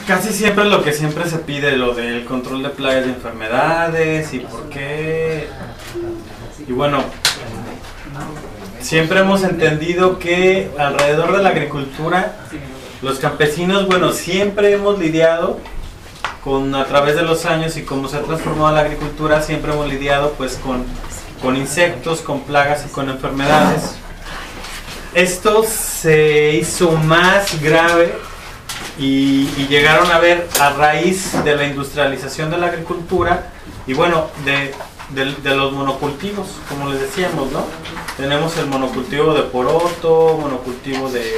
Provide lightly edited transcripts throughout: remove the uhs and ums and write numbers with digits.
Casi siempre lo que siempre se pide, lo del control de plagas de enfermedades y por qué. Y bueno, siempre hemos entendido que alrededor de la agricultura, los campesinos, bueno, siempre hemos lidiado con, a través de los años y cómo se ha transformado la agricultura, siempre hemos lidiado pues con insectos, con plagas y con enfermedades. Esto se hizo más grave y llegaron a ver a raíz de la industrialización de la agricultura y bueno, de los monocultivos, como les decíamos, ¿no? Tenemos el monocultivo de poroto, monocultivo de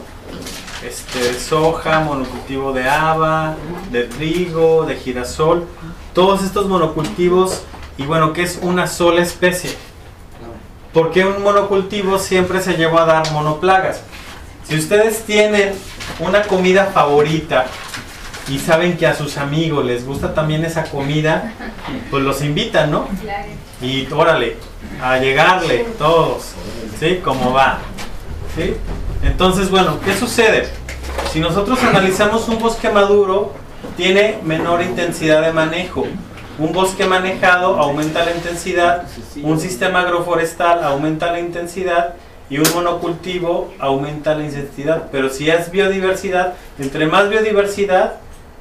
soja, monocultivo de haba, de trigo, de girasol, todos estos monocultivos. Y bueno, ¿qué es una sola especie? Porque un monocultivo siempre se llevó a dar monoplagas. Si ustedes tienen una comida favorita y saben que a sus amigos les gusta también esa comida, pues los invitan, ¿no? Y órale, a llegarle todos, ¿sí? ¿Cómo va? ¿Sí? Entonces, bueno, ¿qué sucede? Si nosotros analizamos un bosque maduro, tiene menor intensidad de manejo. Un bosque manejado aumenta la intensidad, un sistema agroforestal aumenta la intensidad y un monocultivo aumenta la intensidad. Pero si es biodiversidad, entre más biodiversidad,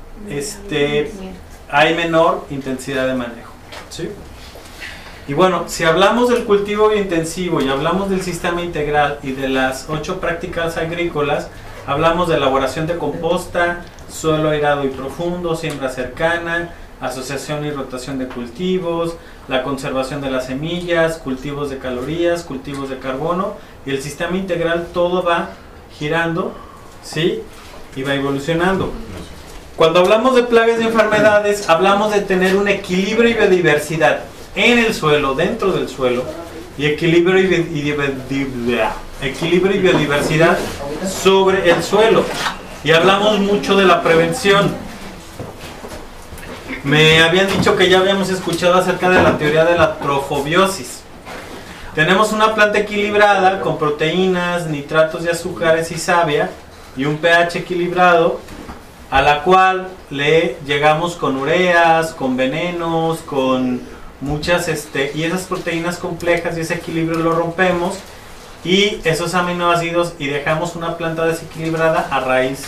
hay menor intensidad de manejo, ¿sí? Y bueno, si hablamos del cultivo biointensivo y hablamos del sistema integral y de las 8 prácticas agrícolas, hablamos de elaboración de composta, suelo airado y profundo, siembra cercana, asociación y rotación de cultivos, la conservación de las semillas, cultivos de calorías, cultivos de carbono, y el sistema integral todo va girando, ¿sí? Y va evolucionando. Cuando hablamos de plagas y enfermedades, hablamos de tener un equilibrio y biodiversidad en el suelo, dentro del suelo, y equilibrio y biodiversidad sobre el suelo. Y hablamos mucho de la prevención. Me habían dicho que ya habíamos escuchado acerca de la teoría de la trofobiosis. Tenemos una planta equilibrada con proteínas, nitratos de azúcares y savia y un pH equilibrado, a la cual le llegamos con ureas, con venenos, con muchas y esas proteínas complejas y ese equilibrio lo rompemos y esos aminoácidos y dejamos una planta desequilibrada a raíz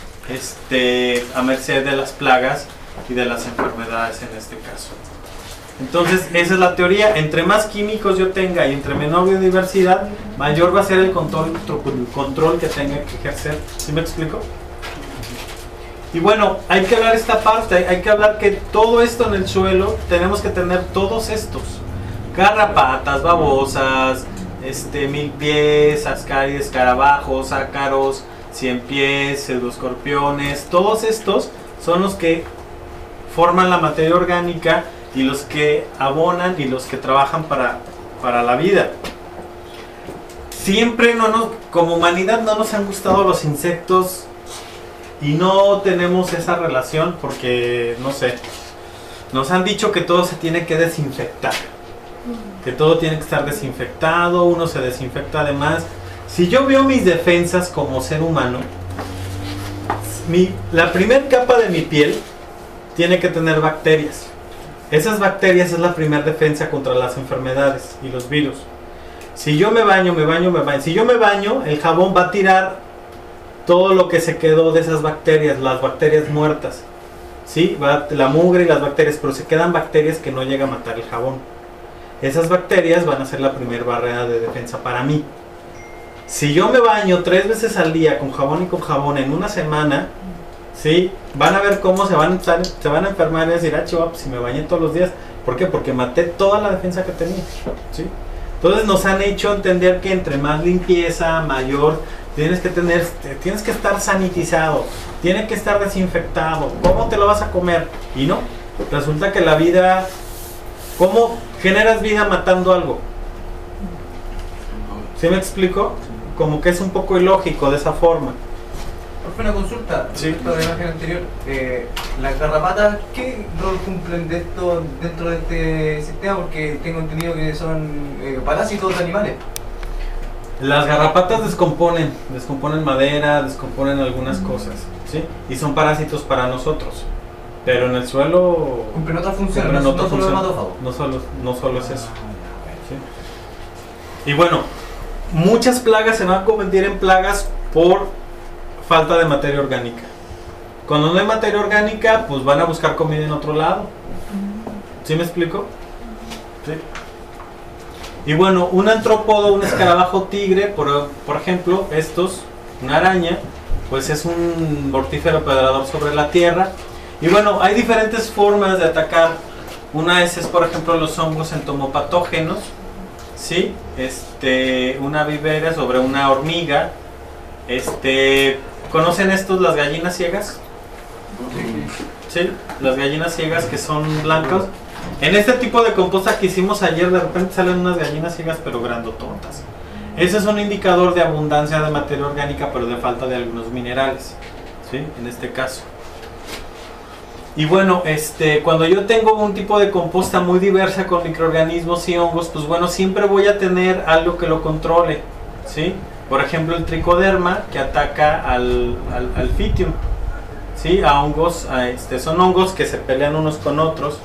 a merced de las plagas y de las enfermedades en este caso. Entonces esa es la teoría. Entre más químicos yo tenga y entre menor biodiversidad, mayor va a ser el control que tenga que ejercer. ¿Sí me explico? Y bueno, hay que hablar esta parte, hay que hablar que todo esto en el suelo tenemos que tener todos estos: garrapatas, babosas, milpies, ascaris, escarabajos, ácaros, ciempiés, pseudoescorpiones. Todos estos son los que forman la materia orgánica y los que abonan y los que trabajan para la vida. Siempre como humanidad no nos han gustado los insectos y no tenemos esa relación porque, no sé, nos han dicho que todo se tiene que desinfectar, que todo tiene que estar desinfectado, uno se desinfecta además. Si yo veo mis defensas como ser humano, la primera capa de mi piel tiene que tener bacterias. Esas bacterias es la primera defensa contra las enfermedades y los virus. Si yo me baño, si yo me baño, el jabón va a tirar todo lo que se quedó de esas bacterias, las bacterias muertas, ¿sí? La mugre y las bacterias, pero se quedan bacterias que no llega a matar el jabón. Esas bacterias van a ser la primera barrera de defensa para mí. Si yo me baño 3 veces al día con jabón y con jabón en una semana, ¿sí? Van a ver cómo se van a enfermar y decir, chihuahua, si me bañé todos los días. ¿Por qué? Porque maté toda la defensa que tenía, ¿sí? Entonces nos han hecho entender que entre más limpieza, mayor, tienes que estar sanitizado, tiene que estar desinfectado. ¿Cómo te lo vas a comer? Y no, resulta que la vida, ¿cómo generas vida matando algo? ¿Sí me explico? Como que es un poco ilógico de esa forma. Profe, una consulta. Sí. Respecto a la imagen anterior, las garrapatas, ¿qué rol cumplen de esto dentro de este sistema? Porque tengo entendido que son parásitos de animales. Las garrapatas descomponen madera, descomponen algunas cosas, ¿sí? Y son parásitos para nosotros. Pero en el suelo Cumplen otra función, cumplen no otra solo función. hematófago. No solo es eso. ¿Sí? Y bueno, muchas plagas se van a convertir en plagas por falta de materia orgánica. Cuando no hay materia orgánica, pues van a buscar comida en otro lado. ¿Sí me explico? ¿Sí? Y bueno, un antrópodo, un escarabajo tigre, por ejemplo, una araña, pues es un mortífero predador sobre la tierra. Y bueno, hay diferentes formas de atacar. Una es por ejemplo, los hongos entomopatógenos, ¿sí? Una vivera sobre una hormiga. ¿Conocen las gallinas ciegas? Sí, las gallinas ciegas que son blancas. En este tipo de composta que hicimos ayer, de repente salen unas gallinas ciegas pero grandototas. Ese es un indicador de abundancia de materia orgánica, pero de falta de algunos minerales, ¿sí? En este caso. Y bueno, cuando yo tengo un tipo de composta muy diversa con microorganismos y hongos, pues bueno, siempre voy a tener algo que lo controle, ¿sí? Por ejemplo, el tricoderma, que ataca al Phytium, ¿sí? A hongos, son hongos que se pelean unos con otros.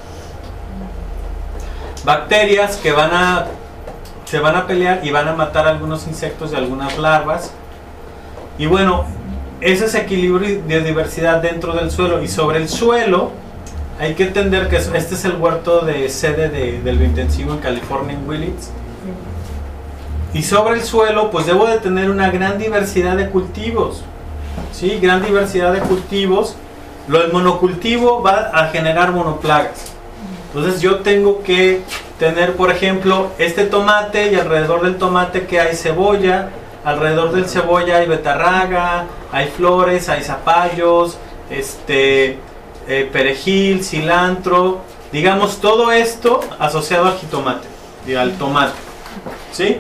Bacterias que se van a pelear y van a matar algunos insectos y algunas larvas. Y bueno, ese es equilibrio de diversidad dentro del suelo. Y sobre el suelo hay que entender que este es el huerto de sede del biointensivo en California, en Willits. Y sobre el suelo pues debo de tener una gran diversidad de cultivos, ¿sí? Gran diversidad de cultivos. El monocultivo va a generar monoplagas. Entonces yo tengo que tener, por ejemplo, este tomate, y alrededor del tomate que hay cebolla, alrededor del cebolla hay betarraga, hay flores, hay zapallos, perejil, cilantro, digamos todo esto asociado al jitomate y al tomate, ¿sí?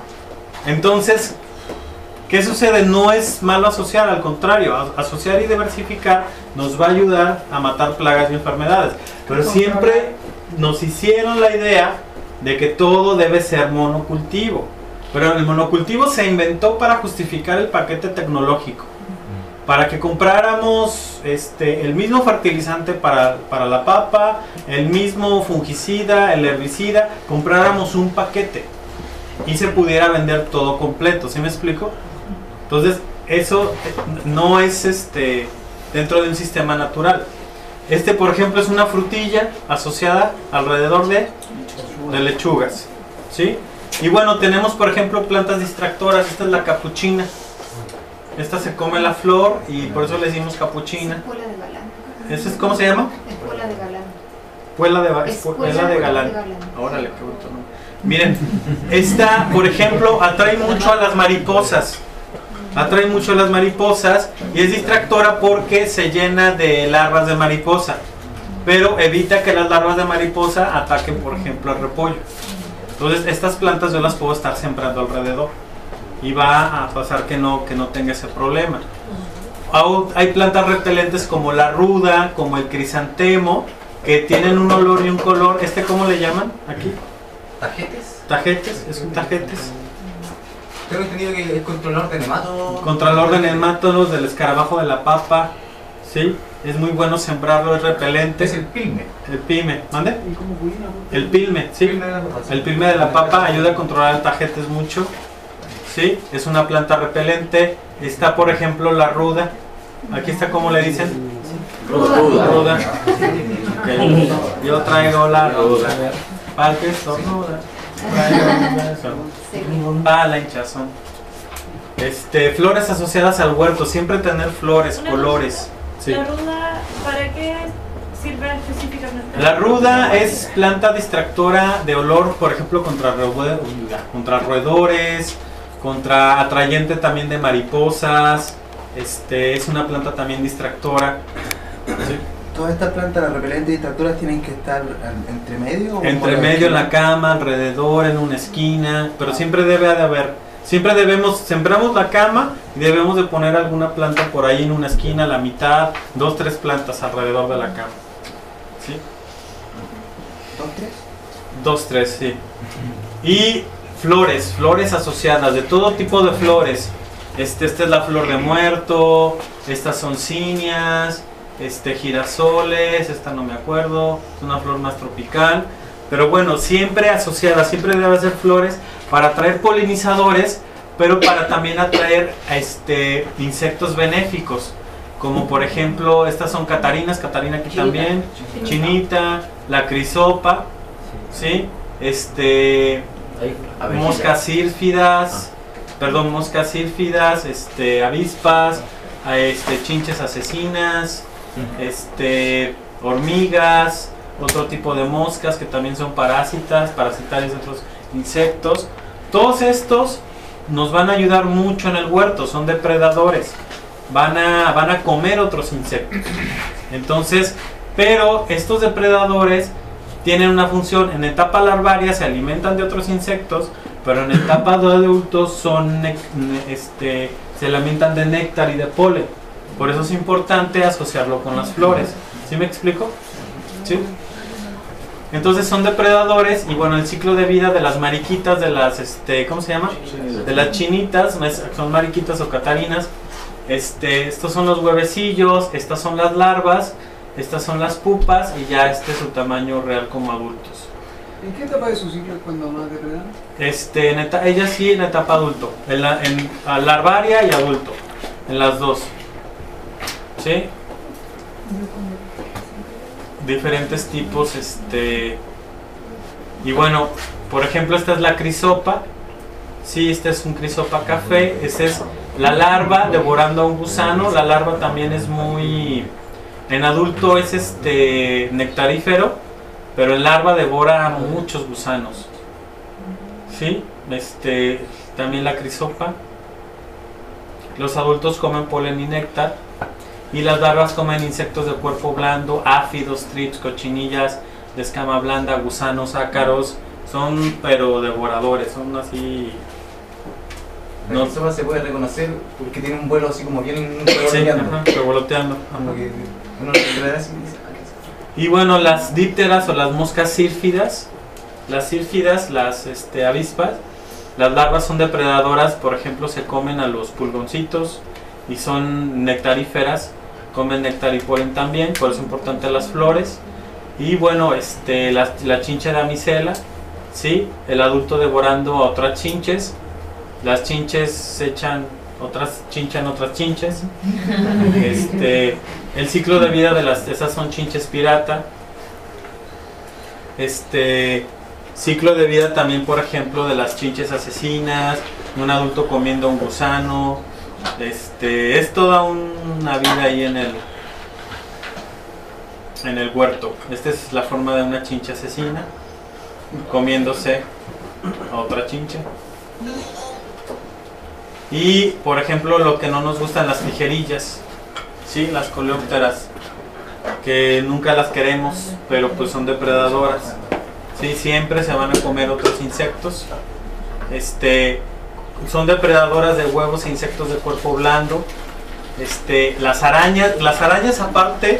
Entonces, ¿qué sucede? No es malo asociar, al contrario, asociar y diversificar nos va a ayudar a matar plagas y enfermedades. Pero siempre nos hicieron la idea de que todo debe ser monocultivo. Pero el monocultivo se inventó para justificar el paquete tecnológico. Para que compráramos el mismo fertilizante para la papa, el mismo fungicida, el herbicida, compráramos un paquete y se pudiera vender todo completo. ¿Sí me explico? Entonces, eso no es dentro de un sistema natural. Por ejemplo, es una frutilla asociada alrededor de lechugas, ¿sí? Y bueno, tenemos por ejemplo plantas distractoras. Esta es la capuchina. Esta se come la flor y por eso le decimos capuchina. Espuela de galán. ¿Esa es cómo se llama? Espuela de galán. Espuela de galán. Órale, qué bruto, ¿no? Miren, esta, por ejemplo, atrae mucho a las mariposas. Atrae mucho a las mariposas y es distractora porque se llena de larvas de mariposa, pero evita que las larvas de mariposa ataquen, por ejemplo, al repollo. Entonces, estas plantas yo las puedo estar sembrando alrededor y va a pasar que no tenga ese problema. Hay plantas repelentes como la ruda, como el crisantemo, que tienen un olor y un color. ¿Cómo le llaman aquí? ¿Tajetes? Tajetes, es un tajetes. Tengo entendido que es controlador de nematodos. Controlador de nematodos, del escarabajo de la papa, ¿sí? Es muy bueno sembrarlo, es repelente. Es el pilme. El pilme, ¿mande? El pilme, sí. El pilme de la papa ayuda a controlar el tajetes mucho, ¿sí? Es una planta repelente. Está, por ejemplo, la ruda. Aquí está, ¿cómo le dicen? Ruda. Okay. Yo traigo la ruda. Para que estornuda. Ah, la hinchazón. Flores asociadas al huerto, siempre tener flores, colores. Sí. ¿La ruda para qué sirve específicamente? La ruda es planta distractora de olor, por ejemplo, contra roedores, contra atrayente también de mariposas. Es una planta también distractora. Sí. ¿Todas estas plantas repelentes y distractoras tienen que estar entre medio? Entre medio, en la cama, alrededor, en una esquina, pero siempre debe de haber, sembramos la cama y debemos de poner alguna planta por ahí en una esquina, a la mitad, 2, 3 plantas alrededor de la cama. ¿Sí? ¿2, 3? 2, 3, sí. Y flores asociadas, de todo tipo de flores. Esta es la flor de muerto, estas son cinias, girasoles, esta no me acuerdo, es una flor más tropical. Pero bueno, siempre asociada, siempre debe ser flores para atraer polinizadores, pero para también atraer insectos benéficos. Como por ejemplo, estas son catarinas, catarina aquí también, chinita, la crisopa, ¿sí? Moscas sírfidas, avispas, chinches asesinas, hormigas, otro tipo de moscas que también son parasitarios de otros insectos. Todos estos nos van a ayudar mucho en el huerto, son depredadores, van a comer otros insectos. Entonces, pero estos depredadores tienen una función. En etapa larvaria se alimentan de otros insectos, pero en etapa de adultos se alimentan de néctar y de polen. Por eso es importante asociarlo con las flores. ¿Sí me explico? ¿Sí? Entonces son depredadores. Y bueno, el ciclo de vida de las mariquitas, de las ¿cómo se llama? De las chinitas, son mariquitas o catarinas. Estos son los huevecillos, estas son las larvas, estas son las pupas, y ya es su tamaño real como adultos. ¿En qué etapa de su ciclo es cuando más depredan? Ella sí en etapa adulto, en larvaria y adulto, en las dos. ¿Sí? Diferentes tipos, y bueno, por ejemplo, esta es la crisopa. Sí, este es un crisopa café. Esta es la larva devorando a un gusano. La larva también es muy... En adulto es nectarífero, pero en larva devora a muchos gusanos. ¿Sí? También la crisopa. Los adultos comen polen y néctar. Y las larvas comen insectos de cuerpo blando, áfidos, trips, cochinillas de escama blanda, gusanos, ácaros. Son pero devoradores, son así... La crisopa se puede reconocer porque tiene un vuelo así como bien revoloteando. Sí, revoloteando. Y bueno, las dípteras o las moscas sírfidas, las avispas, las larvas son depredadoras. Por ejemplo, se comen a los pulgoncitos y son nectaríferas, comen néctar y polen también, por eso es importante las flores. Y bueno, la chincha de damisela, ¿sí? El adulto devorando a otras chinches. Las chinches chinchan otras chinches. El ciclo de vida de esas son chinches pirata. Ciclo de vida también, por ejemplo, de las chinches asesinas, un adulto comiendo un gusano. Es toda una vida ahí en el huerto. Esta es la forma de una chinche asesina comiéndose a otra chinche. Y por ejemplo, lo que no nos gustan, las tijerillas, ¿sí? Las coleópteras, que nunca las queremos, pero pues son depredadoras, ¿sí? Siempre se van a comer otros insectos. Son depredadoras de huevos e insectos de cuerpo blando. Las arañas aparte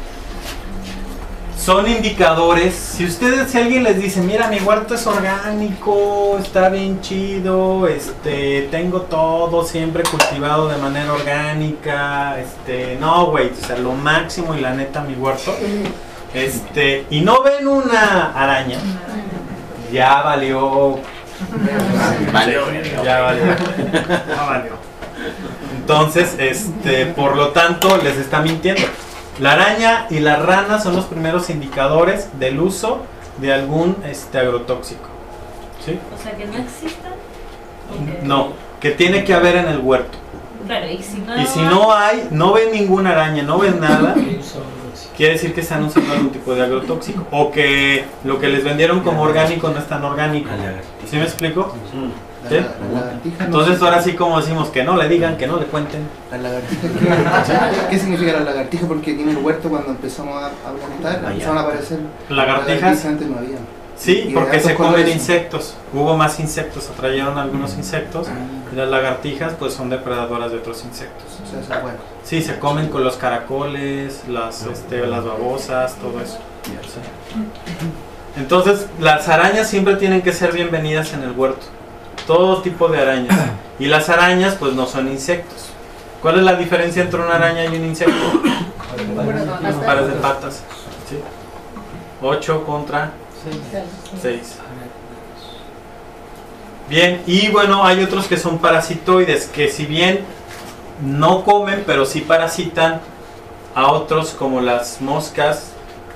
son indicadores. Si alguien les dice, mira, mi huerto es orgánico, está bien chido, tengo todo siempre cultivado de manera orgánica, no, güey, o sea, lo máximo y la neta mi huerto, y no ven una araña, ya valió. Ya valió. Entonces, por lo tanto, les está mintiendo. La araña y la rana son los primeros indicadores del uso de algún agrotóxico. ¿Sí? O sea, que no existan. No, que tiene que haber en el huerto. Claro, y si no hay, no ven ninguna araña, no ven nada, quiere decir que están usando algún tipo de agrotóxico. O que lo que les vendieron como orgánico no es tan orgánico. ¿Sí me explico? ¿Sí? La lagartija. Entonces ahora sí, como decimos, que no le digan, que no le cuenten. La lagartija, ¿qué significa la lagartija? Porque aquí en el huerto, cuando empezamos a plantar, empezaron a aparecer lagartijas. Antes no había. Sí, porque se comen insectos. Hubo más insectos, atrayeron algunos insectos. Y las lagartijas pues son depredadoras de otros insectos. O sea, eso es bueno. Sí, se comen con los caracoles, las babosas, todo eso. Sí. Entonces, las arañas siempre tienen que ser bienvenidas en el huerto. todo tipo de arañas. Y las arañas pues no son insectos. ¿Cuál es la diferencia entre una araña y un insecto? Pares de patas. ¿Sí? 8 contra 6. Bien, y bueno, hay otros que son parasitoides, que si bien no comen, pero sí parasitan a otros, como las moscas,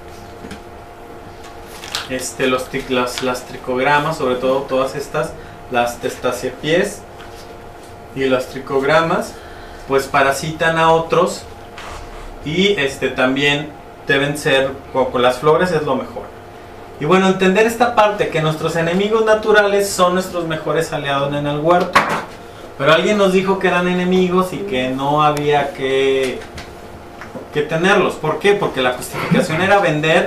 las tricogramas, sobre todo todas estas, las testacepiés y las tricogramas, pues parasitan a otros, y también deben ser, con las flores es lo mejor. Y bueno, entender esta parte, que nuestros enemigos naturales son nuestros mejores aliados en el huerto. Pero alguien nos dijo que eran enemigos y que no había que tenerlos. ¿Por qué? Porque la justificación era vender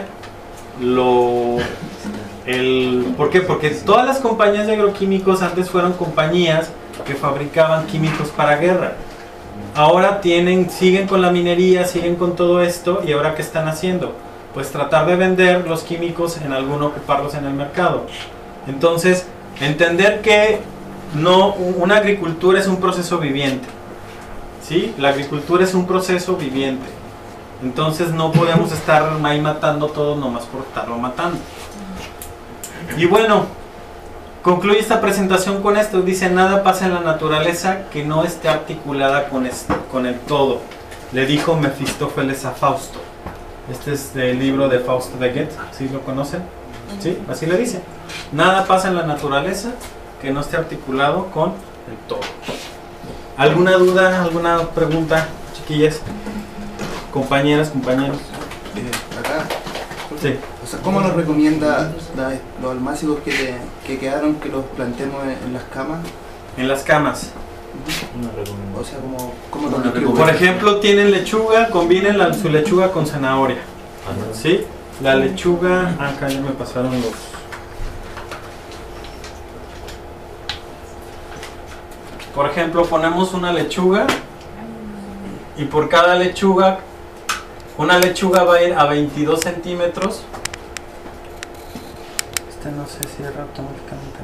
¿por qué? Porque todas las compañías de agroquímicos antes fueron compañías que fabricaban químicos para guerra. Ahora siguen con la minería, siguen con todo esto, y ahora ¿qué están haciendo? Pues tratar de vender los químicos en alguno, ocuparlos en el mercado. Entonces, entender que una agricultura es un proceso viviente. ¿Sí? La agricultura es un proceso viviente. Entonces no podemos estar ahí matando todo nomás por estarlo matando. Y bueno, concluye esta presentación con esto. Dice: nada pasa en la naturaleza que no esté articulada con el todo. Le dijo Mefistófeles a Fausto. Este es del libro de Fausto de Goethe. ¿Sí lo conocen? ¿Sí? Así le dice. Nada pasa en la naturaleza que no esté articulado con el todo. ¿Alguna duda? ¿Alguna pregunta, chiquillas? Compañeras, compañeros. Acá. Sí. O sea, ¿cómo nos recomienda los almácigos que quedaron, que los plantemos en las camas? En las camas. O sea, ¿cómo nos recomienda? Por ejemplo, tienen lechuga, combinen su lechuga con zanahoria. ¿Sí? La lechuga... acá ya me pasaron los... Por ejemplo, ponemos una lechuga, y por cada lechuga, una lechuga va a ir a 22 centímetros. No se cierra automáticamente,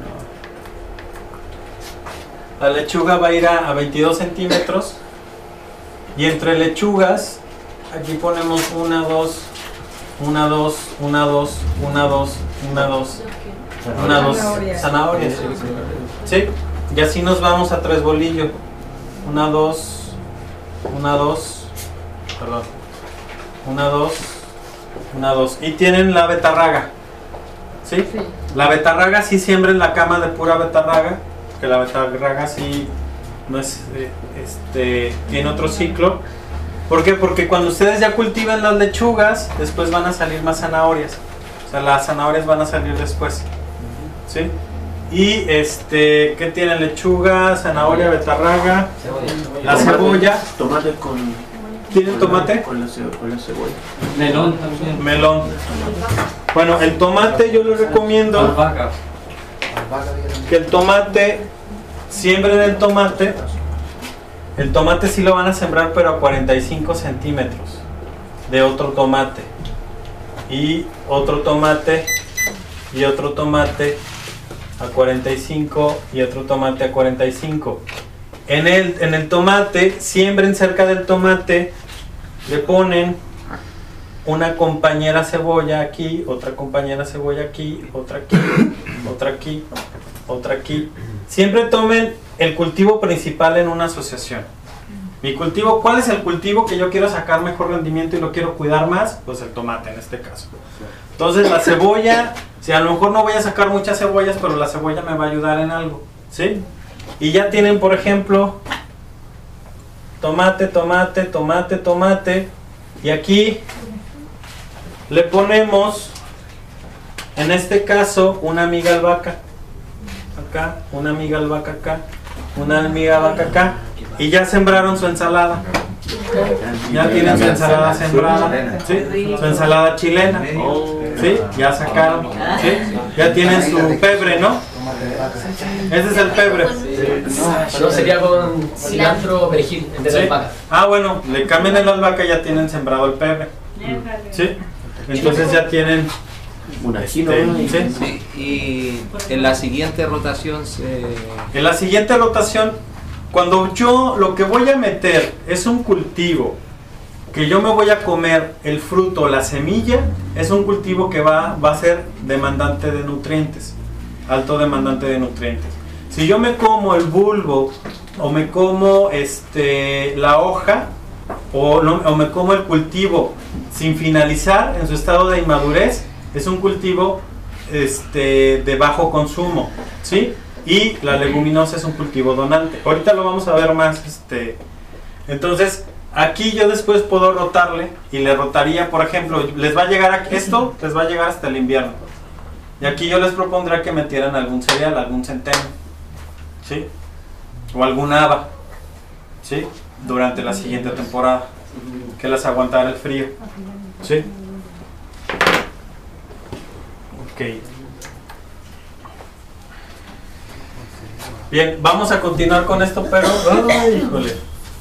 no. La lechuga va a ir a 22 centímetros, y entre lechugas, aquí ponemos 1, 2, 1, 2, 1, 2, 1, 2, 1, 2, 1, 2 zanahorias. ¿Sí? Y así nos vamos a 3 bolillos. 1, 2, 1, 2, perdón. 1, 2, 1, 2. Y tienen la betarraga. ¿Sí? La betarraga sí siembren la cama de pura betarraga, que la betarraga sí no es, tiene otro ciclo. ¿Por qué? Porque cuando ustedes ya cultivan las lechugas, después van a salir más zanahorias. O sea, las zanahorias van a salir después. ¿Sí? Y ¿qué tienen? Lechuga, zanahoria, betarraga, la cebolla. Tomate con... ¿Tienen tomate? Con la cebolla. Melón también. Melón. Bueno, el tomate yo les recomiendo Albahaca. que el tomate, siembren el tomate. El tomate sí lo van a sembrar, pero a 45 centímetros de otro tomate. Y otro tomate, y otro tomate a 45, y otro tomate a 45. En el tomate, siembren cerca del tomate, le ponen una compañera cebolla aquí, otra compañera cebolla aquí, otra aquí, otra aquí, otra aquí. Siempre tomen el cultivo principal en una asociación. Mi cultivo, ¿cuál es el cultivo que yo quiero sacar mejor rendimiento y lo quiero cuidar más? Pues el tomate en este caso. Entonces la cebolla, si a lo mejor no voy a sacar muchas cebollas, pero la cebolla me va a ayudar en algo, ¿sí? Y ya tienen, por ejemplo, tomate, tomate, tomate, tomate. Y aquí le ponemos, en este caso, una amiga albahaca. Acá, una amiga albahaca acá, una amiga albahaca acá. Y ya sembraron su ensalada. Ya tienen su ensalada sembrada. ¿Sí? Su ensalada chilena. ¿Sí? Ya sacaron. ¿Sí? Ya tienen su pebre, ¿no? Ese es el pebre. No, sería con cilantro o perejil en vez de albahaca. Ah, bueno, le cambian el albahaca y ya tienen sembrado el pebre. ¿Sí? Entonces ya tienen Una gino, Sí. Sí, y en la siguiente rotación se... En la siguiente rotación, cuando yo lo que voy a meter es un cultivo que yo me voy a comer el fruto, la semilla, es un cultivo que va a ser demandante de nutrientes, alto demandante de nutrientes. Si yo me como el bulbo o me como la hoja o me como el cultivo sin finalizar en su estado de inmadurez, es un cultivo de bajo consumo, ¿sí? Y la leguminosa es un cultivo donante. Ahorita lo vamos a ver más. Entonces, aquí yo después puedo rotarle y le rotaría, por ejemplo, les va a llegar esto, les va a llegar hasta el invierno. Y aquí yo les propondría que metieran algún cereal, algún centeno, ¿sí? O algún haba, ¿sí? Durante la siguiente temporada, que les aguantara el frío, ¿sí? Ok. Bien, vamos a continuar con esto, pero... ¡Ay, híjole!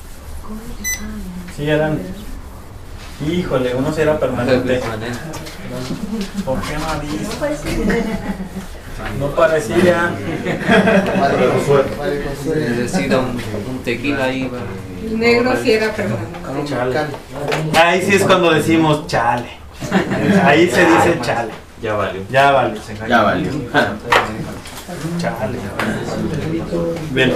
Sí, eran... Híjole, uno sí era permanente. ¿Por qué no avisa? No parecía. Necesita un tequila ahí para... El negro sí era permanente. Chale. Ahí sí es cuando decimos chale. Ahí se dice chale. Ya valió. Ya vale. Ya valió. Chale. Bien.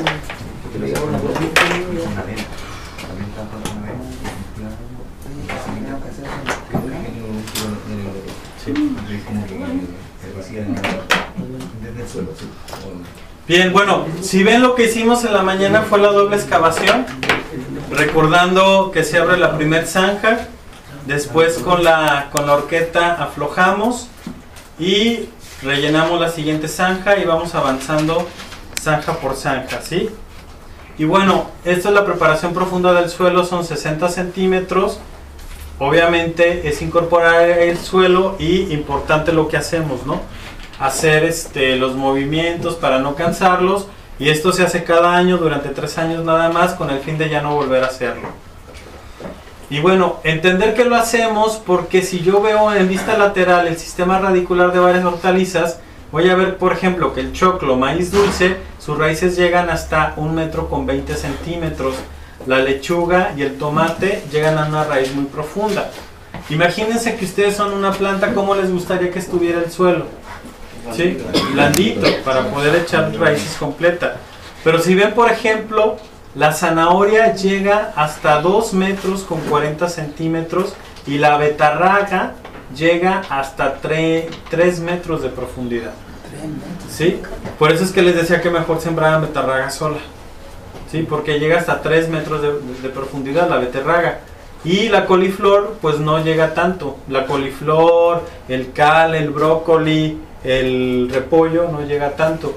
Bien, bueno, si ven lo que hicimos en la mañana fue la doble excavación, recordando que se abre la primer zanja, después con la horqueta aflojamos y rellenamos la siguiente zanja y vamos avanzando zanja por zanja, ¿sí? Y bueno, esta es la preparación profunda del suelo, son 60 centímetros. Obviamente es incorporar el suelo y importante lo que hacemos, ¿no? Hacer los movimientos para no cansarlos, y esto se hace cada año durante 3 años nada más, con el fin de ya no volver a hacerlo. Y bueno, entender que lo hacemos porque si yo veo en vista lateral el sistema radicular de varias hortalizas, voy a ver, por ejemplo, que el choclo, maíz dulce, sus raíces llegan hasta 1,20 m. La lechuga y el tomate llegan a una raíz muy profunda. Imagínense que ustedes son una planta, ¿cómo les gustaría que estuviera el suelo? ¿Sí? Blandito, para poder echar raíces completas. Pero si ven, por ejemplo, la zanahoria llega hasta 2,40 m y la betarraga llega hasta 3 metros de profundidad. ¿Sí? Por eso es que les decía que mejor sembraran betarraga sola. ¿Sí? Porque llega hasta 3 metros de profundidad la beterraga. Y la coliflor pues no llega tanto. La coliflor, el cal, el brócoli, el repollo no llega tanto.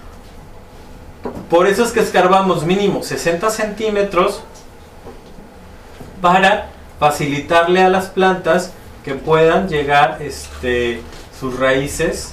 Por eso es que escarbamos mínimo 60 centímetros para facilitarle a las plantas que puedan llegar sus raíces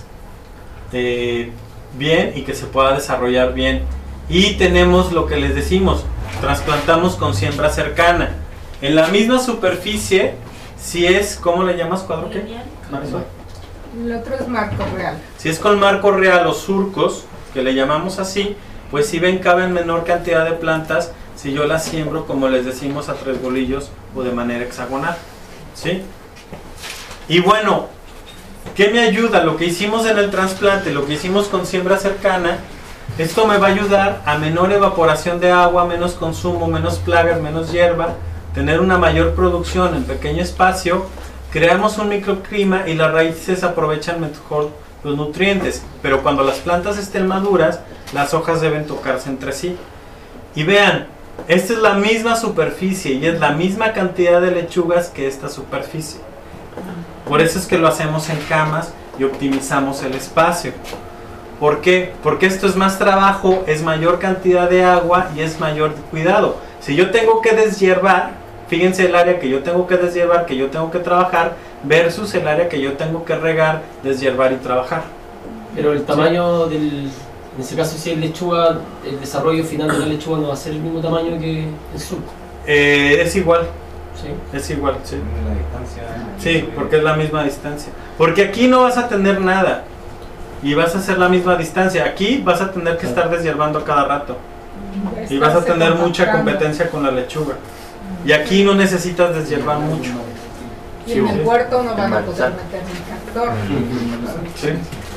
bien y que se pueda desarrollar bien. Y tenemos lo que les decimos, trasplantamos con siembra cercana. En la misma superficie, si es, ¿cómo le llamas, cuadro qué? Marisol. El otro es marco real. Si es con marco real o surcos, que le llamamos así, pues si ven caben menor cantidad de plantas si yo las siembro, como les decimos, a 3 bolillos o de manera hexagonal, ¿sí? Y bueno, ¿qué me ayuda? Lo que hicimos en el trasplante, lo que hicimos con siembra cercana, esto me va a ayudar a menor evaporación de agua, menos consumo, menos plagas, menos hierba, tener una mayor producción en pequeño espacio, creamos un microclima y las raíces aprovechan mejor los nutrientes. Pero cuando las plantas estén maduras, las hojas deben tocarse entre sí. Y vean, esta es la misma superficie y es la misma cantidad de lechugas que esta superficie. Por eso es que lo hacemos en camas y optimizamos el espacio. ¿Por qué? Porque esto es más trabajo, es mayor cantidad de agua y es mayor cuidado. Si yo tengo que deshiervar, fíjense el área que yo tengo que deshiervar, que yo tengo que trabajar, versus el área que yo tengo que regar, deshiervar y trabajar. Pero el tamaño del... En ese caso, si es lechuga, el desarrollo final de la lechuga no va a ser el mismo tamaño que el surco. Es igual. Sí. Es igual, sí. La distancia. Sí, porque es la misma distancia. Porque aquí no vas a tener nada y vas a hacer la misma distancia. Aquí vas a tener que estar deshiervando cada rato y vas a tener mucha competencia con la lechuga. Y aquí no necesitas deshiervar mucho. Y en el huerto no van a poder meter el tractor. Sí.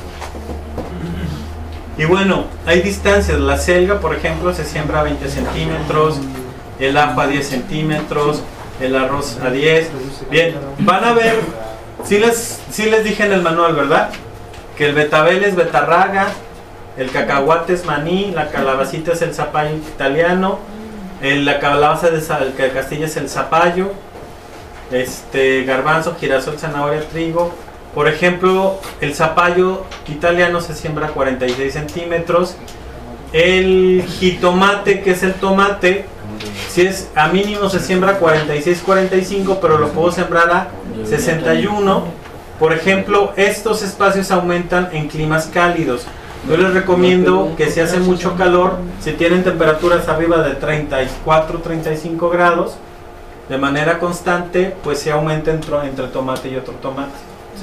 Y bueno, hay distancias. La selga, por ejemplo, se siembra a 20 centímetros, el ajo a 10 centímetros, el arroz a 10. Bien, van a ver, sí les dije en el manual, ¿verdad? Que el betabel es betarraga, el cacahuate es maní, la calabacita es el zapallo italiano, la calabaza de Castilla es el zapallo, garbanzo, girasol, zanahoria, trigo. Por ejemplo, el zapallo italiano se siembra a 46 centímetros. El jitomate, que es el tomate, si es a mínimo se siembra 46-45, pero lo puedo sembrar a 61. Por ejemplo, estos espacios aumentan en climas cálidos. Yo les recomiendo que si hace mucho calor, si tienen temperaturas arriba de 34-35 grados, de manera constante, pues se aumenta entre tomate y otro tomate. ¿Sí?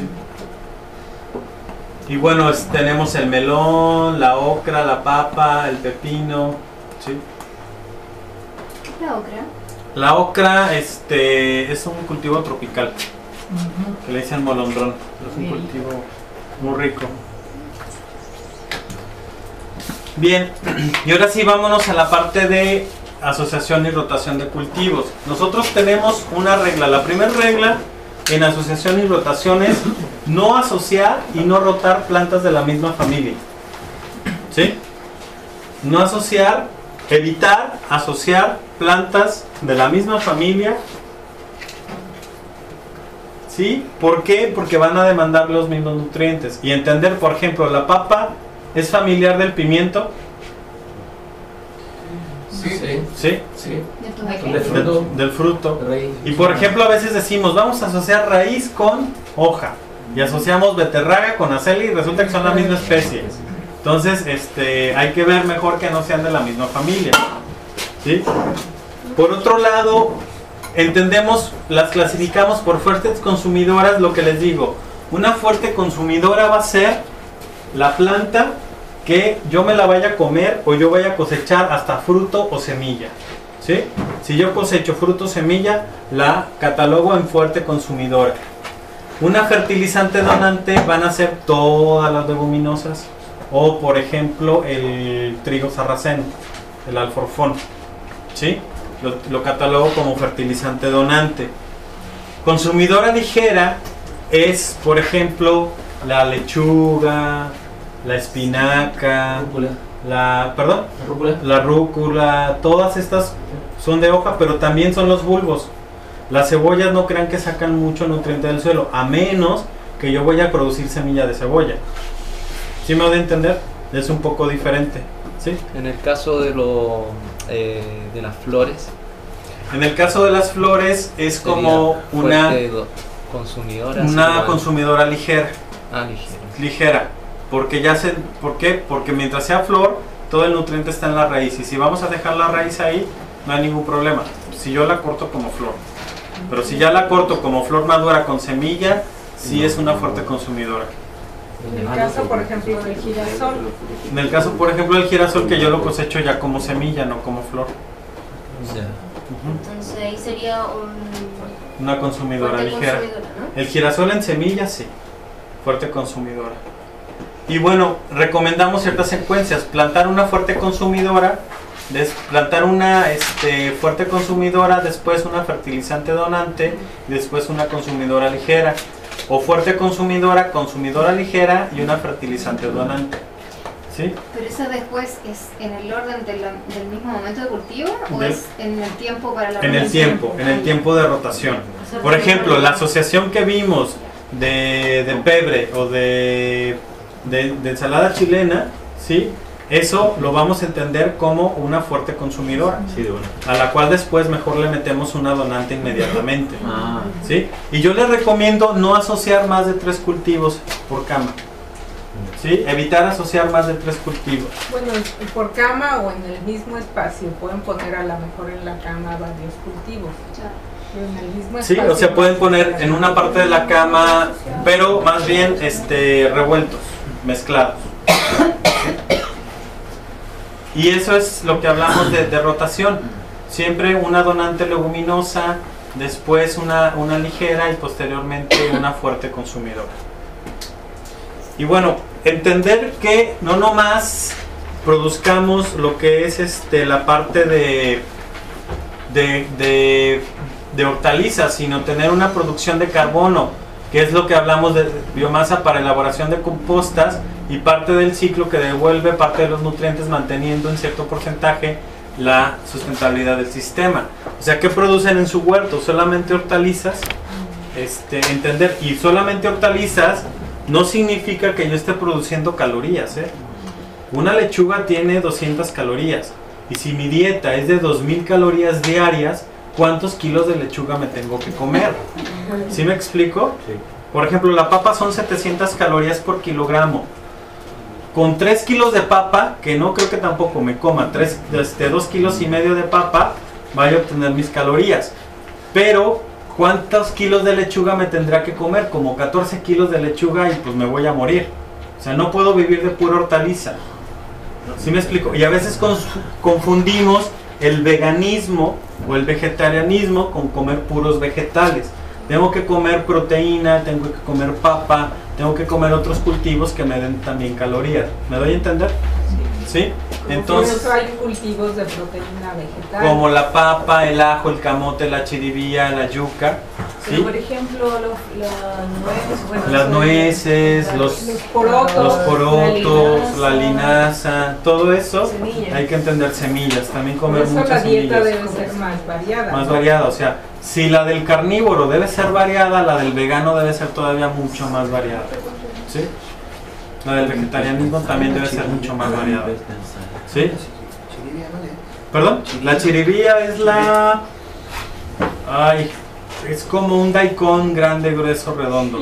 Y bueno, tenemos el melón, la ocra, la papa, el pepino. ¿Sí? ¿La ocra? La ocra es un cultivo tropical, que le dicen molondrón. Es un cultivo muy rico. Bien, y ahora sí vámonos a la parte de asociación y rotación de cultivos. Nosotros tenemos una regla. La primera regla en asociación y rotación es no asociar y no rotar plantas de la misma familia. ¿Sí? No asociar, evitar asociar plantas de la misma familia. ¿Sí? ¿Por qué? Porque van a demandar los mismos nutrientes. Y entender, por ejemplo, la papa es familiar del pimiento. Sí. ¿Sí? Sí. ¿Del fruto? Del fruto. Raíz. Y por ejemplo, a veces decimos, vamos a asociar raíz con hoja. Y asociamos beterraga con acelga y resulta que son la misma especie. Entonces, hay que ver mejor que no sean de la misma familia. ¿Sí? Por otro lado, entendemos, las clasificamos por fuertes consumidoras, lo que les digo. Una fuerte consumidora va a ser la planta que yo me la vaya a comer o yo vaya a cosechar hasta fruto o semilla. ¿Sí? Si yo cosecho fruto o semilla, la catalogo en fuerte consumidora. Una fertilizante donante van a ser todas las leguminosas o por ejemplo el trigo sarraceno, el alforfón. ¿Sí? Lo catalogo como fertilizante donante. Consumidora ligera es por ejemplo la lechuga, la espinaca, la rúcula, todas estas son de hoja, pero también son los bulbos. Las cebollas no crean que sacan mucho nutriente del suelo, a menos que yo voy a producir semilla de cebolla. ¿Sí me doy a entender? Es un poco diferente. ¿Sí? En el caso de las flores. En el caso de las flores es como una consumidora ligera. Ligera. Porque ¿por qué? Porque mientras sea flor, todo el nutriente está en la raíz. Y si vamos a dejar la raíz ahí, no hay ningún problema. Si yo la corto como flor. Pero si ya la corto como flor madura con semilla, sí es una fuerte consumidora. En el caso, por ejemplo, del girasol. En el caso, por ejemplo, del girasol, que yo lo cosecho ya como semilla, no como flor. Entonces ahí sería una consumidora ligera. ¿No? El girasol en semilla, sí. Fuerte consumidora. Y bueno, recomendamos ciertas secuencias. Plantar una fuerte consumidora, plantar una fuerte consumidora, después una fertilizante donante, después una consumidora ligera. O fuerte consumidora, consumidora ligera y una fertilizante donante. ¿Sí? ¿Pero eso después es en el orden del mismo momento de cultivo o es en el tiempo para la rotación? En el tiempo de rotación. Por ejemplo, la asociación que vimos de pebre o de ensalada chilena, ¿sí? Eso lo vamos a entender como una fuerte consumidora, a la cual después mejor le metemos una donante inmediatamente. ¿Sí? Y yo les recomiendo no asociar más de 3 cultivos por cama. ¿Sí? Evitar asociar más de 3 cultivos. Bueno, por cama o en el mismo espacio pueden poner a lo mejor en la cama varios cultivos. En el mismo Sí, o espacio. sea, pueden poner en una parte de la cama, pero más bien revueltos, mezclados. Y eso es lo que hablamos de rotación. Siempre una donante leguminosa, después una ligera y posteriormente una fuerte consumidora. Y bueno, entender que no nomás produzcamos lo que es la parte de hortalizas, sino tener una producción de carbono, que es lo que hablamos de biomasa para elaboración de compostas y parte del ciclo que devuelve parte de los nutrientes manteniendo en cierto porcentaje la sustentabilidad del sistema. O sea, ¿qué producen en su huerto? Solamente hortalizas. Entender, y solamente hortalizas no significa que yo esté produciendo calorías, ¿eh? Una lechuga tiene 200 calorías y si mi dieta es de 2000 calorías diarias, ¿cuántos kilos de lechuga me tengo que comer? ¿Sí me explico? Sí. Por ejemplo, la papa son 700 calorías por kilogramo. Con 3 kilos de papa, que no creo que tampoco me coma 2 kilos y medio de papa, vaya a obtener mis calorías. Pero, ¿cuántos kilos de lechuga me tendrá que comer? Como 14 kilos de lechuga y pues me voy a morir. O sea, no puedo vivir de pura hortaliza. ¿Sí me explico? Y a veces confundimos el veganismo o el vegetarianismo con comer puros vegetales. Tengo que comer proteína, tengo que comer papa, tengo que comer otros cultivos que me den también calorías. ¿Me doy a entender? ¿Sí? Entonces, Por eso hay cultivos de proteína vegetal. como la papa, el ajo, el camote, la chiribía, la yuca. Pero, ¿Sí? por ejemplo, Las nueces, los porotos, la linaza, todo eso, semillas. hay que entender semillas, también comer Por eso muchas la dieta semillas. debe ser más variada. Más variada, o sea, si la del carnívoro debe ser variada, la del vegano debe ser todavía mucho más variada. ¿Sí? La del vegetarianismo también debe ser mucho más variada. ¿Sí? Chiribía, ¿vale? ¿Perdón? La chiribía es la... Ay, es como un daikon grande, grueso, redondo.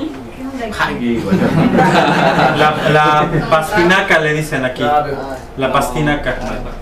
La pastinaca le dicen aquí. La pastinaca.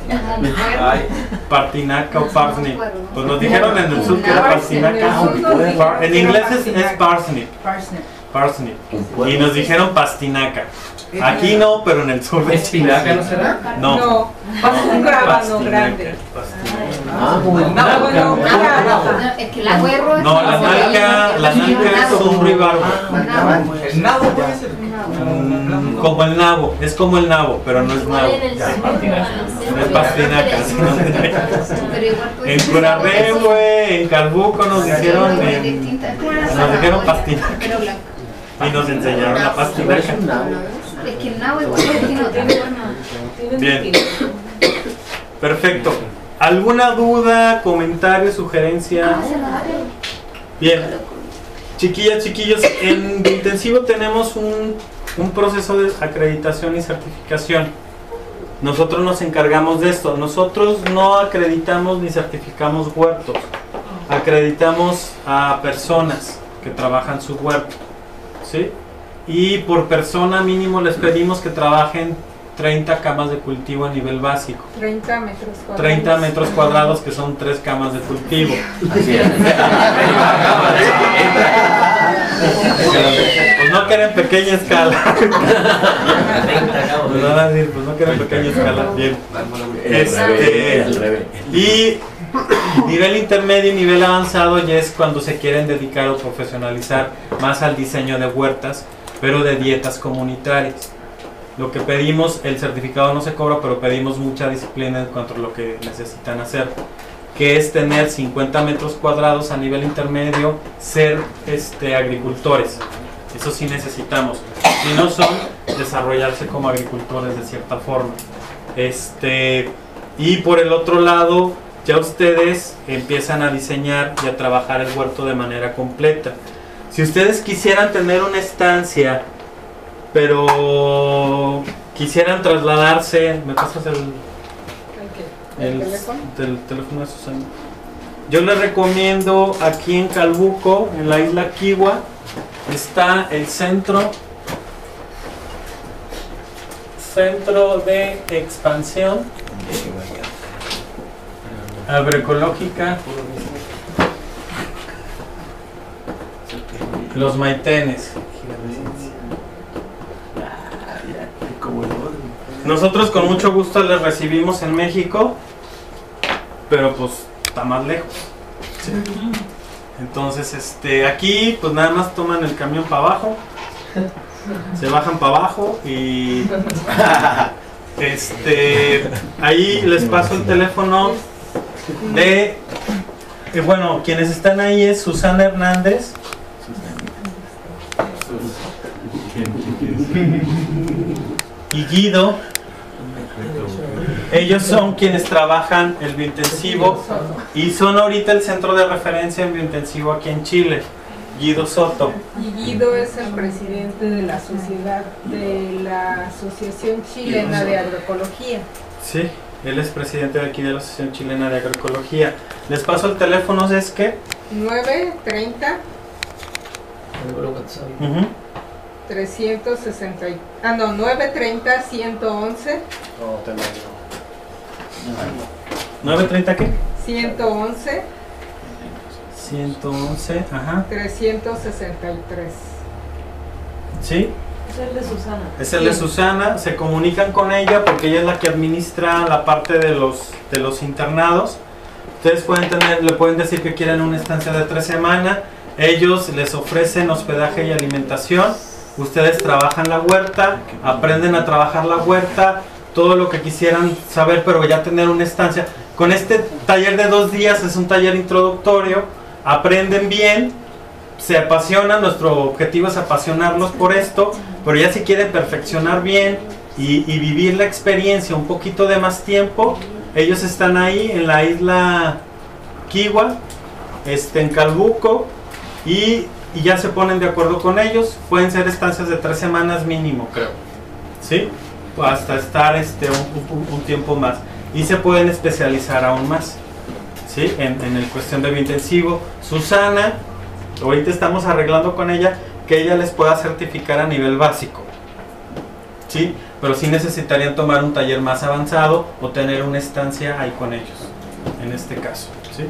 Partinaca o parsnip. Pues nos dijeron en el sur que era pastinaca. En inglés es parsnip. Parsnip. Y nos dijeron pastinaca. Aquí no, pero en el sur de ¿Espinaca no será? No. No, un rábano grande. Como el nabo. Bueno, Es que la huerro es No, la nalca es un ribarbo. El nabo puede ser. Como el nabo, es como el nabo, pero no es nabo. Es pastinaca. Pero igual puede En ser Curarré, güey, en Calbuco nos dijeron pastinaca. Pero blanca. Y nos enseñaron la pastinaca. Es que el nabo igual tiene otra forma. Bien. Perfecto. ¿Alguna duda, comentario, sugerencia? Bien. Chiquillas, chiquillos, en intensivo tenemos un proceso de acreditación y certificación. Nosotros nos encargamos de esto. Nosotros no acreditamos ni certificamos huertos. Acreditamos a personas que trabajan su huerto. ¿Sí? Y por persona mínimo les pedimos que trabajen 30 camas de cultivo a nivel básico. 30 metros cuadrados. 30 metros cuadrados, que son 3 camas de cultivo. Así es. Pues no quieren pequeña escala. Pues van a decir, pues no quieren pequeña escala. Bien. Al revés. Y nivel intermedio y nivel avanzado ya es cuando se quieren dedicar o profesionalizar más al diseño de huertas, pero de dietas comunitarias. Lo que pedimos, el certificado no se cobra, pero pedimos mucha disciplina en cuanto a lo que necesitan hacer, que es tener 50 metros cuadrados a nivel intermedio, ser agricultores. Eso sí necesitamos. Si no son, desarrollarse como agricultores de cierta forma. Y por el otro lado, ya ustedes empiezan a diseñar y a trabajar el huerto de manera completa. Si ustedes quisieran tener una estancia, pero quisieran trasladarse, ¿me pasas el teléfono de Susana? Yo les recomiendo aquí en Calbuco, en la isla Kiwa, está el centro de expansión agroecológica Los maitenes. Nosotros con mucho gusto les recibimos en México, pero pues está más lejos. Sí. Entonces, aquí pues nada más toman el camión para abajo, se bajan para abajo y ahí les paso el teléfono de, bueno, quienes están ahí es Susana Hernández. Y Guido. Ellos son quienes trabajan el biointensivo y son ahorita el centro de referencia en biointensivo aquí en Chile. Guido Soto. Y Guido es el presidente de la sociedad, de la Asociación Chilena de Agroecología. Sí, él es presidente de aquí de la Asociación Chilena de Agroecología. Les paso el teléfono, ¿es qué? 930 360 930 111 ¿930 qué? 111 111, ajá. 363. ¿Sí? Es el de Susana. Es el de Susana, se comunican con ella porque ella es la que administra la parte de los internados. Ustedes le pueden decir que quieren una estancia de 3 semanas. Ellos les ofrecen hospedaje y alimentación. Ustedes trabajan la huerta, aprenden a trabajar la huerta, todo lo que quisieran saber, pero ya tener una estancia. Con este taller de 2 días es un taller introductorio, aprenden bien, se apasionan, nuestro objetivo es apasionarlos por esto, pero ya si quieren perfeccionar bien y vivir la experiencia un poquito de más tiempo, ellos están ahí en la isla Kiwa, en Calbuco, y ya se ponen de acuerdo con ellos. Pueden ser estancias de 3 semanas mínimo, creo, ¿sí? Hasta estar un tiempo más, y se pueden especializar aún más, ¿sí? En el cuestión de biointensivo. Susana, ahorita estamos arreglando con ella que ella les pueda certificar a nivel básico, ¿sí? Pero sí necesitarían tomar un taller más avanzado o tener una estancia ahí con ellos, en este caso, ¿sí?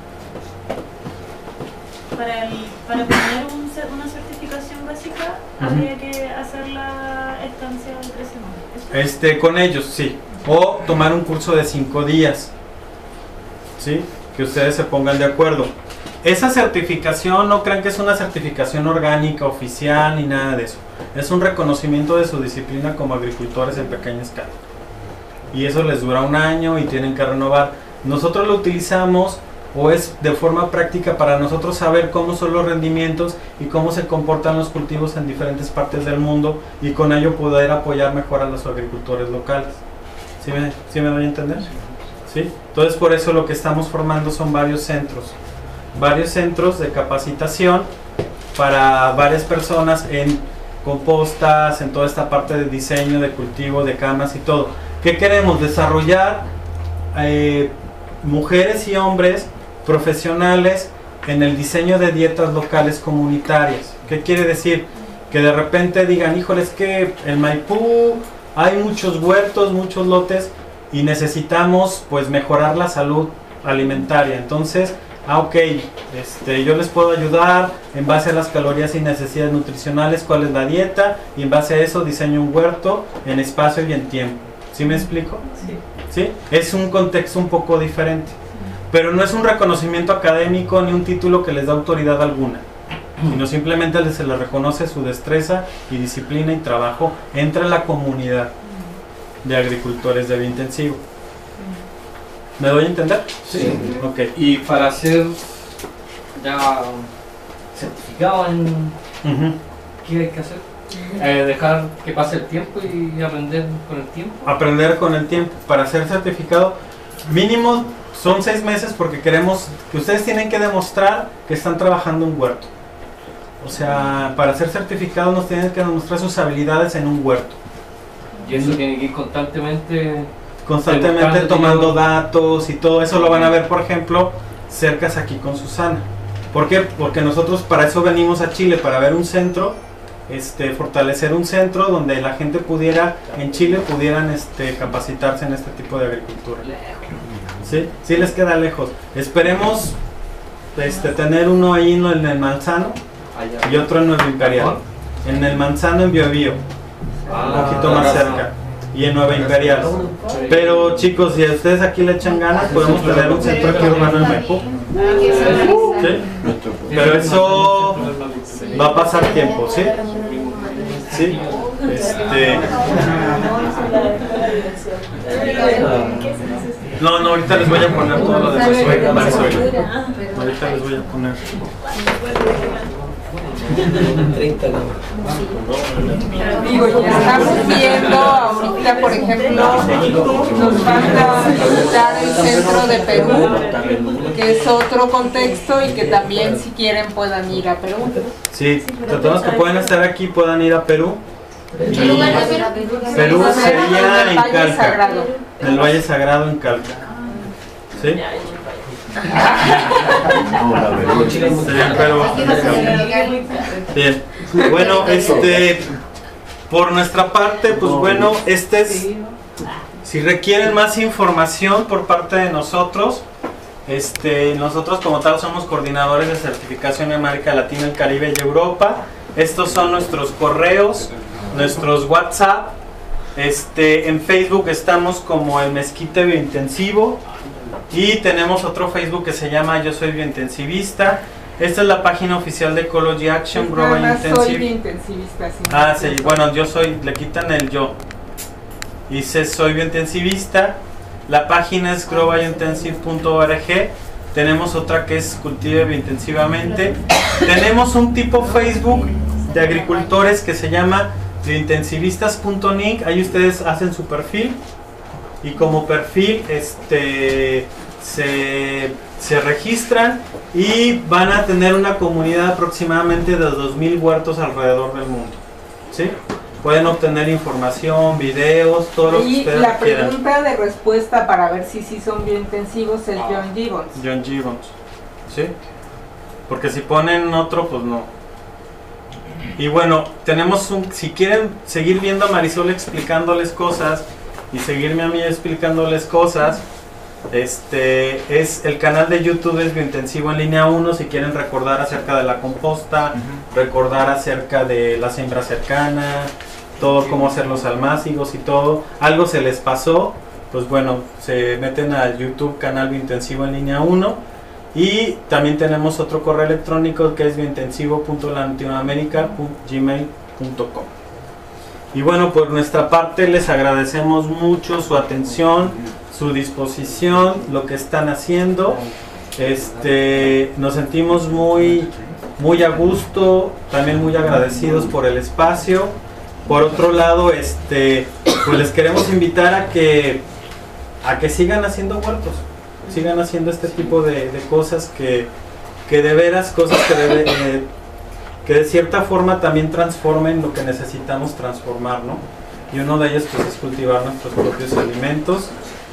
Para obtener una certificación básica, habría que hacer la estancia de 3 semanas. Con ellos, sí. O tomar un curso de 5 días, ¿sí? Que ustedes se pongan de acuerdo. Esa certificación, no crean que es una certificación orgánica, oficial, ni nada de eso. Es un reconocimiento de su disciplina como agricultores en pequeña escala. Y eso les dura 1 año y tienen que renovar. Nosotros lo utilizamos, o es de forma práctica para nosotros saber cómo son los rendimientos y cómo se comportan los cultivos en diferentes partes del mundo, y con ello poder apoyar mejor a los agricultores locales. ¿Sí me doy a entender? ¿Sí? Entonces por eso lo que estamos formando son varios centros de capacitación para varias personas en compostas, en toda esta parte de diseño, de cultivo, de camas y todo. ¿Qué queremos? Desarrollar mujeres y hombres profesionales en el diseño de dietas locales comunitarias. ¿Qué quiere decir? Que de repente digan, híjole, es que en Maipú hay muchos huertos, muchos lotes, y necesitamos pues mejorar la salud alimentaria. Entonces, ok, yo les puedo ayudar en base a las calorías y necesidades nutricionales, cuál es la dieta, y en base a eso diseño un huerto en espacio y en tiempo. ¿Sí me explico? Sí. ¿Sí? Es un contexto un poco diferente, pero no es un reconocimiento académico ni un título que les da autoridad alguna, sino simplemente se les reconoce su destreza y disciplina y trabajo entre la comunidad de agricultores de biointensivo. ¿Me doy a entender? Sí. Ok. Y para ser ya certificado en ¿qué hay que hacer? Dejar que pase el tiempo y aprender con el tiempo. Aprender con el tiempo. Para ser certificado, mínimo son 6 meses, porque queremos que ustedes tienen que demostrar que están trabajando un huerto. O sea, para ser certificados nos tienen que demostrar sus habilidades en un huerto. Y eso tiene que ir constantemente tomando datos y todo eso. Lo van a ver, por ejemplo, cercas aquí con Susana. ¿Por qué? Porque nosotros para eso venimos a Chile, para ver un centro, fortalecer un centro donde la gente pudiera, en Chile pudieran capacitarse en este tipo de agricultura. ¿Sí? Sí les queda lejos. Esperemos tener uno ahí en el Manzano, y otro en Nuevo Imperial. En el Manzano en Biobío, un poquito más cerca, y en Nueva Imperial. Pero chicos, si a ustedes aquí le echan ganas, podemos tener un centro aquí urbano en Maipo. ¿Sí? Pero eso va a pasar tiempo, ¿sí? ¿Sí? No, ahorita les voy a poner todo lo de Marisol. Ahorita les voy a poner. 30 Digo, ya estamos viendo ahorita, por ejemplo, nos falta visitar el centro de Perú, que es otro contexto y que también si quieren puedan ir a Perú. Sí, todos los que pueden estar aquí puedan ir a Perú. Perú sería en Calca, en el Valle Sagrado en Calca. ¿Sí? Bien. Bueno, por nuestra parte, pues bueno, si requieren más información por parte de nosotros, nosotros como tal somos coordinadores de certificación en América Latina, el Caribe y Europa. Estos son nuestros correos, nuestros WhatsApp. En Facebook estamos como el Mezquite Biointensivo. Y tenemos otro Facebook que se llama Yo Soy Biointensivista. Esta es la página oficial de Ecology Action Global Intensive. Soy biointensivista. Sí, bueno, yo soy, le quitan el yo. Dice Soy Biointensivista. La página es globalintensive.org. Tenemos otra que es Cultive Biointensivamente. Tenemos un tipo Facebook de agricultores que se llama biointensivistas.nic. Ahí ustedes hacen su perfil. Y como perfil se registran y van a tener una comunidad aproximadamente de 2000 huertos alrededor del mundo. ¿Sí? Pueden obtener información, videos, todo lo que ustedes quieran. Y la pregunta de respuesta para ver si sí son biointensivos es John Gibbons. John Gibbons. ¿Sí? Porque si ponen otro, pues no. Y bueno, tenemos si quieren seguir viendo a Marisol explicándoles cosas y seguirme a mí explicándoles cosas, es el canal de YouTube es Biointensivo en Línea 1. Si quieren recordar acerca de la composta, recordar acerca de la siembra cercana, todo cómo hacer los almácigos y todo, algo se les pasó, pues bueno, se meten al YouTube canal Biointensivo en Línea 1. Y también tenemos otro correo electrónico que es biointensivo.latinoamerica@gmail.com. Y bueno, por nuestra parte les agradecemos mucho su atención, su disposición, lo que están haciendo. Nos sentimos muy a gusto, también muy agradecidos por el espacio. Por otro lado, pues les queremos invitar a que sigan haciendo huertos, sigan haciendo este tipo de cosas que de veras, cosas que de cierta forma también transformen lo que necesitamos transformar, ¿no? Y uno de ellos pues es cultivar nuestros propios alimentos.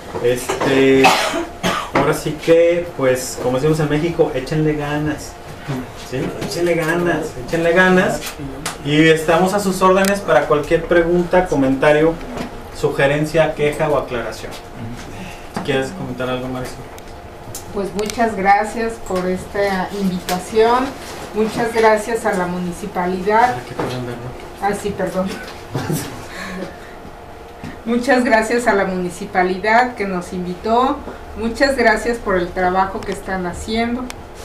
Ahora sí que, pues, como decimos en México, échenle ganas, ¿sí? Échenle ganas, y estamos a sus órdenes para cualquier pregunta, comentario, sugerencia, queja o aclaración. ¿Quieres comentar algo, Marisol? Pues muchas gracias por esta invitación, muchas gracias a la municipalidad. Perdón. Muchas gracias a la municipalidad que nos invitó, muchas gracias por el trabajo que están haciendo,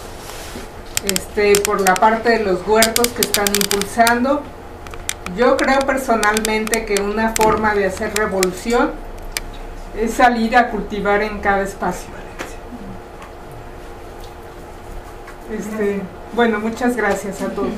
por la parte de los huertos que están impulsando. Yo creo personalmente que una forma de hacer revolución es salir a cultivar en cada espacio. Bueno, muchas gracias a todos.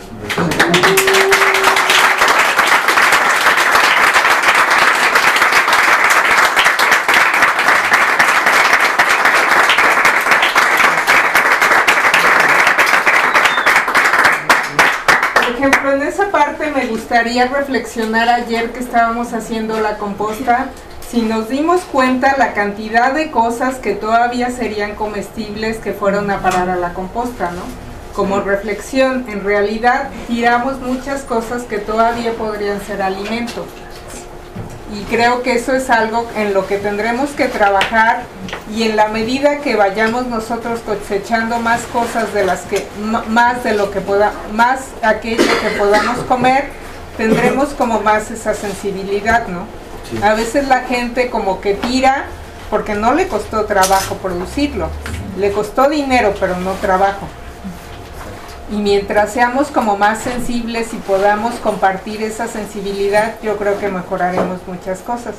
Por ejemplo, en esa parte me gustaría reflexionar ayer que estábamos haciendo la composta. Si nos dimos cuenta la cantidad de cosas que todavía serían comestibles que fueron a parar a la composta, ¿no? Como reflexión, en realidad tiramos muchas cosas que todavía podrían ser alimento. Y creo que eso es algo en lo que tendremos que trabajar, y en la medida que vayamos nosotros cosechando más cosas de las que, más de lo que más aquello que podamos comer, tendremos como más esa sensibilidad, ¿no? Sí. A veces la gente como que tira porque no le costó trabajo producirlo, le costó dinero pero no trabajo. Y mientras seamos como más sensibles y podamos compartir esa sensibilidad, yo creo que mejoraremos muchas cosas.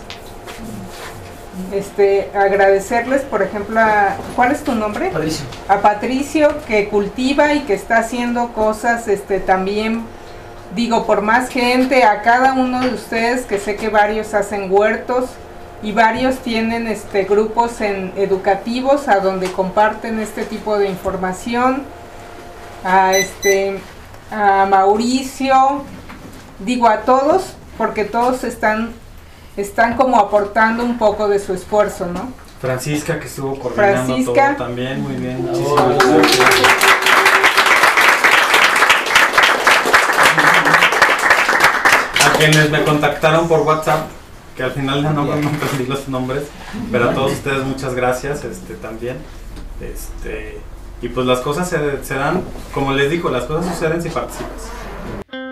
Agradecerles, por ejemplo, ¿cuál es tu nombre? Patricio. A Patricio, que cultiva y que está haciendo cosas, también, digo, por más gente, a cada uno de ustedes, que sé que varios hacen huertos y varios tienen grupos educativos a donde comparten este tipo de información. A Mauricio, digo a todos, porque todos están como aportando un poco de su esfuerzo, ¿no? Francisca, que estuvo coordinando todo también, muy bien. Muchísimas gracias. A quienes me contactaron por WhatsApp, que al final no perdí los nombres, pero a todos ustedes muchas gracias, también. Y pues las cosas se dan, como les digo, las cosas suceden si participas.